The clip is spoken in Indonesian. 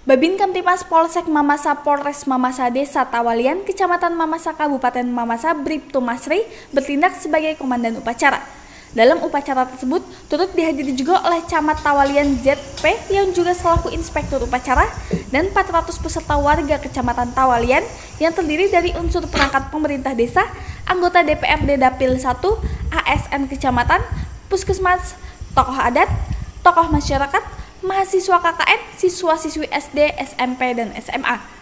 Babin Kamtipas Polsek Mamasa Polres Mamasa Desa Tawalian, Kecamatan Mamasa Kabupaten Mamasa Bribtu Masri bertindak sebagai komandan upacara. Dalam upacara tersebut turut dihadiri juga oleh Camat Tawalian ZP yang juga selaku inspektur upacara dan 400 peserta warga Kecamatan Tawalian yang terdiri dari unsur perangkat pemerintah desa, anggota DPRD Dapil 1, ASN Kecamatan, Puskesmas, tokoh adat, tokoh masyarakat, mahasiswa KKN, siswa-siswi SD, SMP, dan SMA.